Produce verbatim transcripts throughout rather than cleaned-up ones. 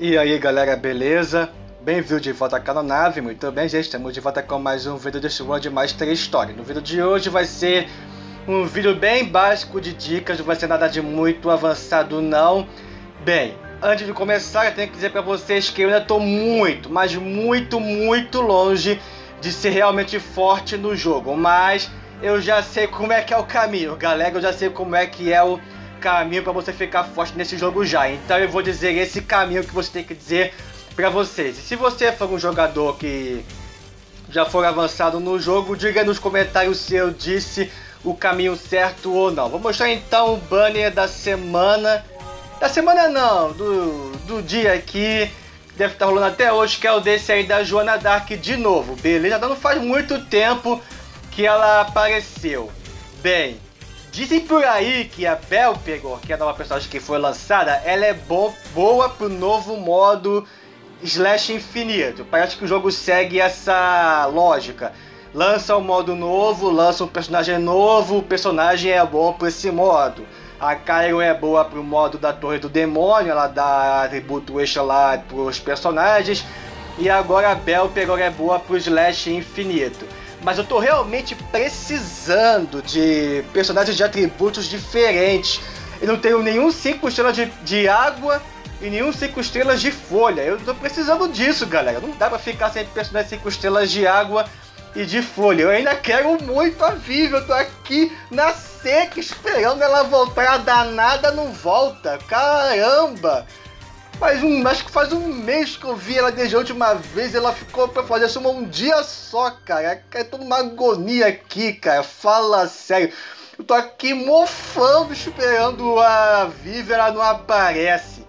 E aí galera, beleza? Bem-vindo de volta aqui na nave, muito bem gente, estamos de volta com mais um vídeo deste World Master Story. No vídeo de hoje vai ser um vídeo bem básico de dicas, não vai ser nada de muito avançado não. Bem, antes de começar eu tenho que dizer para vocês que eu ainda estou muito, mas muito, muito longe de ser realmente forte no jogo. Mas eu já sei como é que é o caminho, galera, eu já sei como é que é o caminho para você ficar forte nesse jogo já. Então eu vou dizer esse caminho que você tem que dizer para vocês. E se você for um jogador que já for avançado no jogo, diga nos comentários se eu disse o caminho certo ou não. Vou mostrar então o banner da semana. Da semana não, do, do dia aqui. Deve estar rolando até hoje, que é o desse aí da Joana Dark de novo. Beleza? Não faz muito tempo que ela apareceu. Bem, dizem por aí que a Belpegor, que é a nova personagem que foi lançada, ela é bo boa pro novo modo Slash Infinito. Parece que o jogo segue essa lógica. Lança um modo novo, lança um personagem novo, o personagem é bom para esse modo. A Cairo é boa pro modo da Torre do Demônio, ela dá atributo extra lá pros personagens. E agora a Belpegor é boa pro Slash Infinito. Mas eu tô realmente precisando de personagens de atributos diferentes. Eu não tenho nenhum cinco estrelas de, de água e nenhum cinco estrelas de folha. Eu tô precisando disso, galera. Não dá pra ficar sem personagens cinco estrelas de água e de folha. Eu ainda quero muito a Vivi. Eu tô aqui na seca esperando ela voltar. A danada não volta. Caramba! Faz um, acho que faz um mês que eu vi ela desde a última vez. Ela ficou pra fazer isso um dia só, cara. É toda uma agonia aqui, cara. Fala sério. Eu tô aqui mofando, esperando a Vivi, ela não aparece.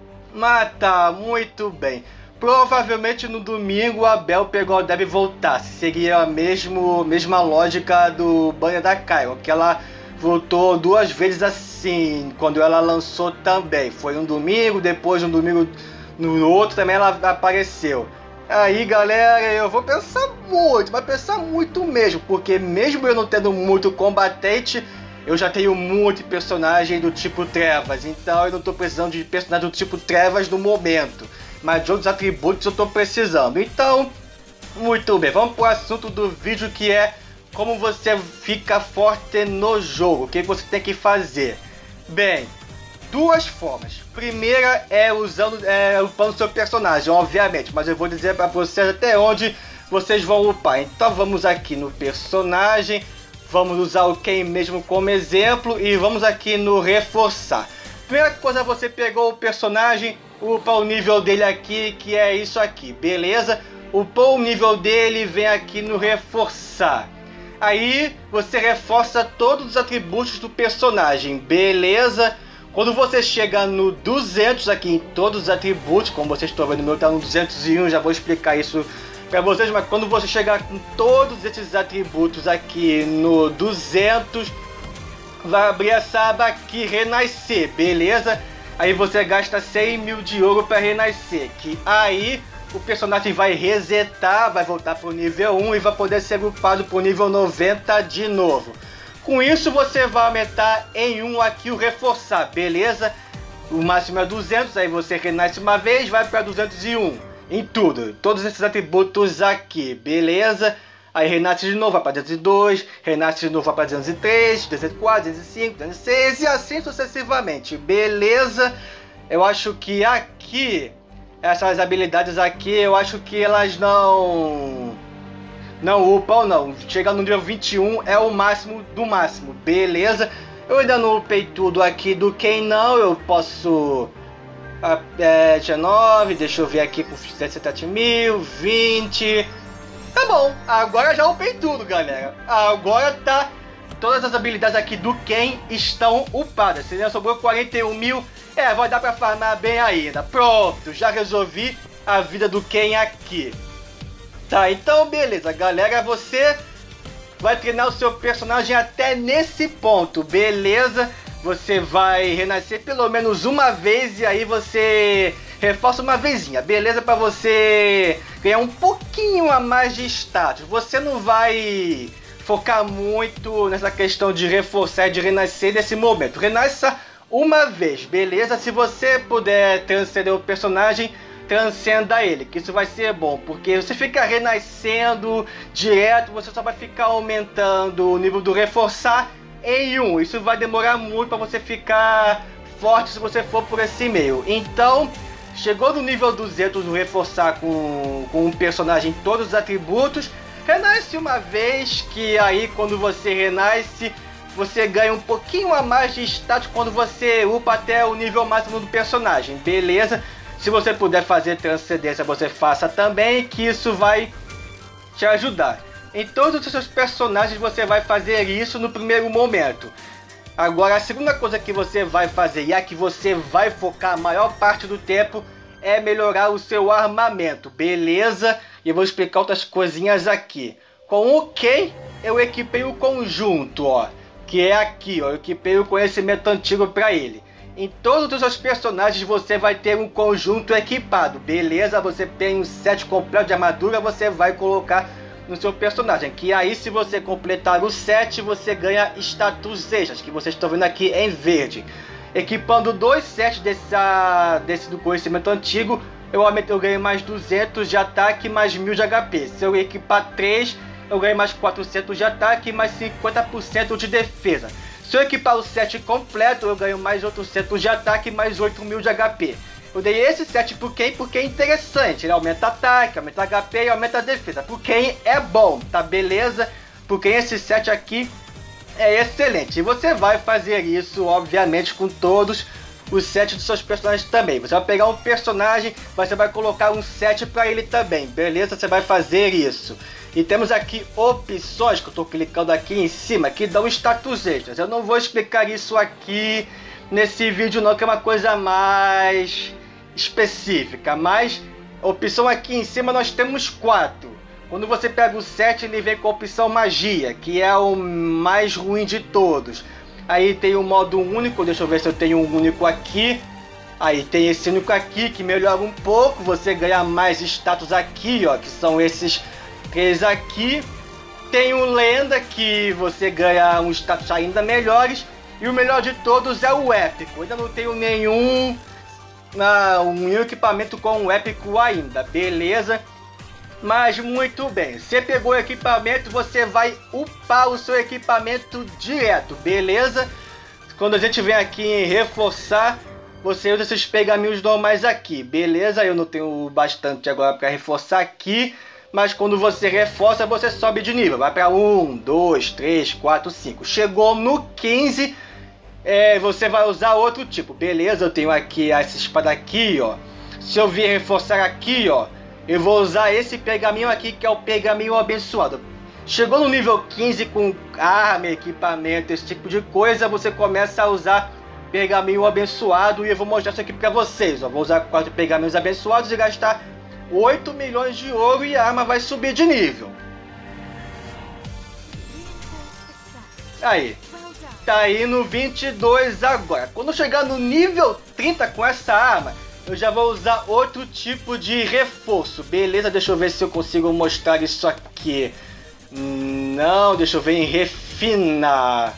Mas tá, muito bem. Provavelmente no domingo a Belpegor deve voltar. Seria a mesmo, mesma lógica do banner da Cairo, que ela voltou duas vezes assim, quando ela lançou também. Foi um domingo, depois um domingo no outro também ela apareceu. Aí galera, eu vou pensar muito, vai pensar muito mesmo, porque mesmo eu não tendo muito combatente, eu já tenho muito personagem do tipo Trevas, então eu não tô precisando de personagem do tipo Trevas no momento. Mas de outros atributos eu tô precisando. Então, muito bem, vamos pro assunto do vídeo, que é como você fica forte no jogo, o que você tem que fazer. Bem, duas formas. Primeira é usando, é, upando seu personagem, obviamente, mas eu vou dizer para vocês até onde vocês vão upar. Então vamos aqui no personagem, vamos usar o Ken mesmo como exemplo e vamos aqui no reforçar. Primeira coisa, você pegou o personagem, upa o nível dele aqui, que é isso aqui, beleza? Upou o nível dele, vem aqui no reforçar. Aí você reforça todos os atributos do personagem, beleza? Quando você chega no duzentos aqui em todos os atributos, como vocês estão vendo, o meu está no duzentos e um, já vou explicar isso para vocês, mas quando você chegar com todos esses atributos aqui no duzentos, vai abrir essa aba aqui, renascer, beleza? Aí você gasta cem mil de ouro para renascer, que aí o personagem vai resetar, vai voltar para o nível um e vai poder ser upado para o nível noventa de novo. Com isso você vai aumentar em um aqui o reforçar, beleza? O máximo é duzentos, aí você renasce uma vez, vai para duzentos e um em tudo, todos esses atributos aqui, beleza? Aí renasce de novo, vai para duzentos e dois, renasce de novo, vai para duzentos e três, duzentos e quatro, duzentos e cinco, duzentos e seis e assim sucessivamente, beleza? Eu acho que aqui, essas habilidades aqui, eu acho que elas não não upam não. Chega no nível vinte e um é o máximo do máximo, beleza? Eu ainda não upei tudo aqui do Ken não, eu posso é, dezenove, deixa eu ver aqui com cento e setenta mil, vinte. Tá bom, agora já upei tudo, galera. Agora tá, todas as habilidades aqui do Ken estão upadas. Se já sobrou quarenta e um mil, é, vai dar pra farmar bem ainda. Pronto, já resolvi a vida do Ken aqui. Tá, então beleza, galera, você vai treinar o seu personagem até nesse ponto, beleza? Você vai renascer pelo menos uma vez e aí você reforça uma vezinha, beleza? Pra você ganhar um pouquinho a mais de status. Você não vai focar muito nessa questão de reforçar e de renascer nesse momento. Renasça uma vez, beleza? Se você puder transcender o personagem, transcenda ele, que isso vai ser bom, porque você fica renascendo direto, você só vai ficar aumentando o nível do reforçar em um. Isso vai demorar muito para você ficar forte se você for por esse meio. Então, chegou no nível duzentos do reforçar com, com um personagem todos os atributos, renasce uma vez, que aí quando você renasce, você ganha um pouquinho a mais de status quando você upa até o nível máximo do personagem, beleza? Se você puder fazer transcendência, você faça também, que isso vai te ajudar. Em todos os seus personagens você vai fazer isso no primeiro momento. Agora, a segunda coisa que você vai fazer, e a que você vai focar a maior parte do tempo, é melhorar o seu armamento, beleza? E eu vou explicar outras coisinhas aqui. Com o Ken, eu equipei o conjunto, ó, que é aqui, ó, eu equipei o conhecimento antigo para ele. Em todos os seus personagens você vai ter um conjunto equipado, beleza? Você tem um set completo de armadura, você vai colocar no seu personagem, que aí se você completar o set, você ganha status extras, que vocês estão vendo aqui em verde. Equipando dois sets dessa, desse do conhecimento antigo, eu, eu ganho mais duzentos de ataque, mais mil de H P. Se eu equipar três, eu ganho mais quatrocentos de ataque, mais cinquenta por cento de defesa. Se eu equipar o set completo, eu ganho mais oitocentos de ataque, mais oito mil de H P. Eu dei esse set por quem? Porque é interessante, ele aumenta ataque, aumenta H P e aumenta a defesa. Por quem é bom, tá beleza? Por quem esse set aqui é excelente. E você vai fazer isso, obviamente, com todos os sets dos seus personagens também. Você vai pegar um personagem, você vai colocar um set para ele também, beleza? Você vai fazer isso. E temos aqui opções, que eu estou clicando aqui em cima, que dão status extras. Eu não vou explicar isso aqui nesse vídeo não, que é uma coisa mais específica. Mas, opção aqui em cima nós temos quatro. Quando você pega o set, ele vem com a opção magia, que é o mais ruim de todos. Aí tem o modo único, deixa eu ver se eu tenho um único aqui. Aí tem esse único aqui, que melhora um pouco, você ganha mais status aqui, ó, que são esses três aqui. Tem o lenda, que você ganha um status ainda melhores. E o melhor de todos é o épico. Eu ainda não tenho nenhum uh, um equipamento com o épico ainda, beleza? Mas muito bem, você pegou o equipamento, você vai upar o seu equipamento direto, beleza? Quando a gente vem aqui em reforçar, você usa esses pergaminhos normais aqui, beleza? Eu não tenho bastante agora para reforçar aqui, mas quando você reforça, você sobe de nível. Vai para um, dois, três, quatro, cinco. Chegou no quinze, é, você vai usar outro tipo, beleza? Eu tenho aqui essa espada aqui, ó. Se eu vir reforçar aqui, ó, eu vou usar esse pergaminho aqui, que é o pergaminho abençoado. Chegou no nível quinze com arma, equipamento, esse tipo de coisa, você começa a usar pergaminho abençoado. E eu vou mostrar isso aqui para vocês, ó. Vou usar quatro pergaminhos abençoados e gastar oito milhões de ouro, e a arma vai subir de nível. Aí, tá indo vinte e dois agora. Quando eu chegar no nível trinta com essa arma, eu já vou usar outro tipo de reforço, beleza? Deixa eu ver se eu consigo mostrar isso aqui. Não, deixa eu ver em refinar.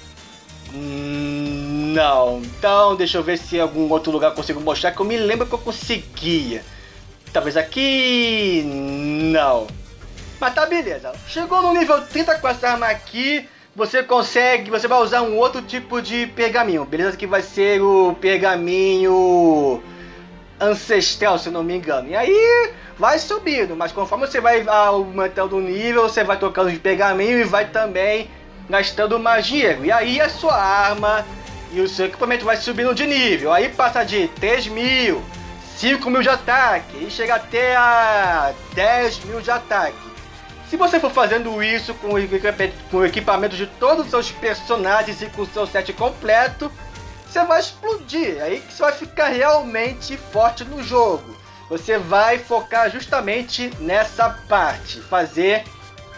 Não, então deixa eu ver se em algum outro lugar eu consigo mostrar, que eu me lembro que eu conseguia. Talvez aqui... não. Mas tá, beleza. Chegou no nível trinta com essa arma aqui, você consegue... você vai usar um outro tipo de pergaminho, beleza? Que vai ser o pergaminho ancestral, se não me engano. E aí vai subindo, mas conforme você vai aumentando o nível, você vai tocando de pergaminho e vai também gastando magia. E aí a sua arma e o seu equipamento vai subindo de nível. Aí passa de três mil, cinco mil de ataque e chega até a dez mil de ataque. Se você for fazendo isso com o equipamento, com o equipamento de todos os seus personagens e com o seu set completo, você vai explodir. Aí que você vai ficar realmente forte no jogo. Você vai focar justamente nessa parte, fazer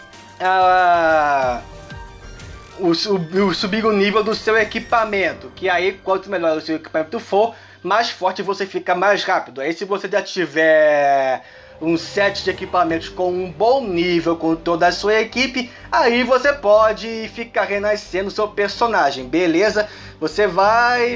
a o, o, subir o nível do seu equipamento, que aí quanto melhor o seu equipamento for, mais forte você fica mais rápido. Aí se você já tiver um set de equipamentos com um bom nível com toda a sua equipe, aí você pode ficar renascendo seu personagem, beleza? Você vai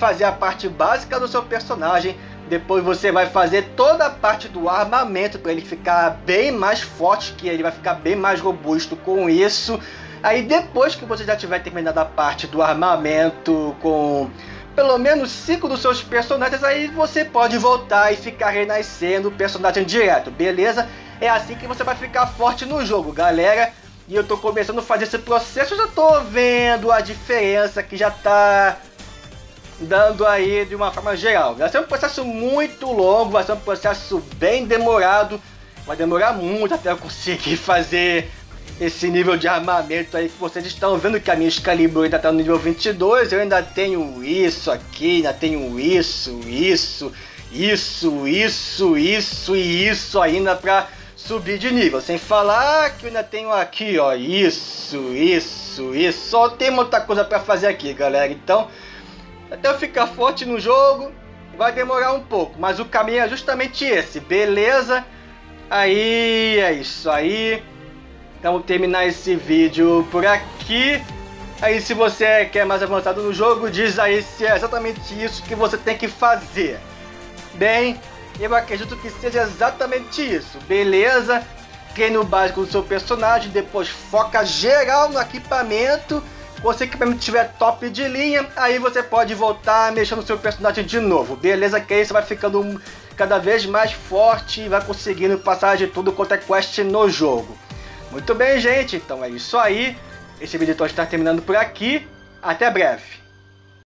fazer a parte básica do seu personagem. Depois você vai fazer toda a parte do armamento para ele ficar bem mais forte, que ele vai ficar bem mais robusto com isso. Aí depois que você já tiver terminado a parte do armamento com pelo menos cinco dos seus personagens, aí você pode voltar e ficar renascendo o personagem direto, beleza? É assim que você vai ficar forte no jogo, galera. E eu tô começando a fazer esse processo, eu já tô vendo a diferença que já tá dando aí de uma forma geral. Vai ser um processo muito longo, vai ser um processo bem demorado. Vai demorar muito até eu conseguir fazer esse nível de armamento aí que vocês estão vendo, que a minha Excalibur ainda tá no nível vinte e dois. Eu ainda tenho isso aqui, ainda tenho isso, isso, isso, isso, isso e isso ainda pra subir de nível. Sem falar que eu ainda tenho aqui, ó, isso, isso, isso. Só tem muita coisa pra fazer aqui, galera. Então, até eu ficar forte no jogo, vai demorar um pouco, mas o caminho é justamente esse, beleza? Aí, é isso aí. Então, vou terminar esse vídeo por aqui. Aí, se você quer mais avançado no jogo, diz aí se é exatamente isso que você tem que fazer. Bem, eu acredito que seja exatamente isso, beleza? Treino básico do seu personagem, depois foca geral no equipamento. Se o equipamento estiver top de linha, aí você pode voltar mexendo no seu personagem de novo, beleza? Que aí você vai ficando cada vez mais forte e vai conseguindo passar de tudo quanto é quest no jogo. Muito bem, gente, então é isso aí. Esse vídeo então está terminando por aqui. Até breve.